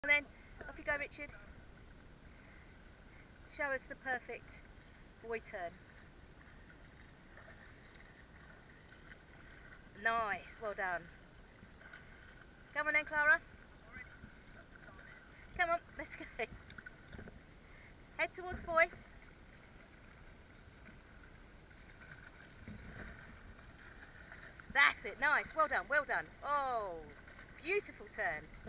And then, off you go, Richard. Show us the perfect buoy turn. Nice, well done. Come on then, Clara. Come on, let's go. Head towards buoy. That's it, nice, well done, well done. Oh, beautiful turn.